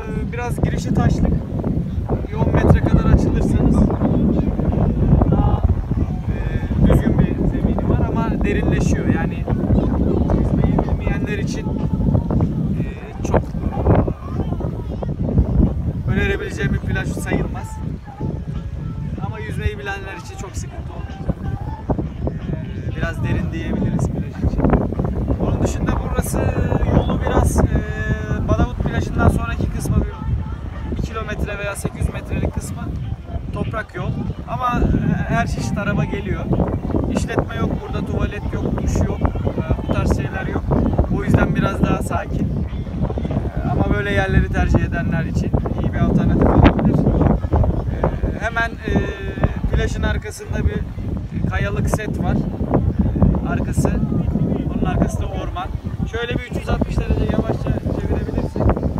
biraz girişi taşlık. 10 metre kadar açılırsanız daha düzgün bir zemini var ama derinleşiyor. Yani yüzmeyi bilmeyenler için çok önerebileceğim bir plaj sayılmaz. Ama yüzmeyi bilenler için çok sıkıntı olur. Biraz derin diyebiliriz plaj için. Onun dışında burası yolu biraz Balavut plajından sonraki kısmı 1 kilometre veya 800 metrelik kısmı toprak yol. Ama her çeşit araba geliyor. İşletme yok burada, tuvalet yok, duş yok, bu tarz şeyler yok. O yüzden biraz daha sakin. Ama böyle yerleri tercih edenler için iyi bir alternatif olabilir. Hemen plajın arkasında bir kayalık set var. Arkası. Onun arkası da orman. Şöyle bir 360 derece yavaşça çevirebilirsek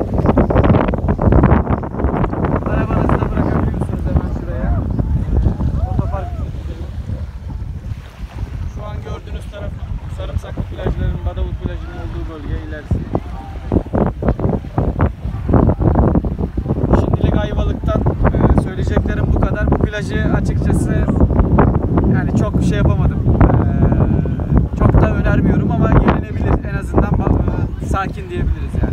arabanızı da bırakabiliyorsunuz hemen şuraya. Otopark. Şu an gördüğünüz taraf Sarımsaklı plajların, Balavut plajının olduğu bölge ilerisi. Şimdilik Ayvalık'tan söyleyeceklerim bu kadar. Bu plajı açıkçası yani çok şey yapamadım. Çok da önermiyorum ama gelinebilir. En azından sakin diyebiliriz yani.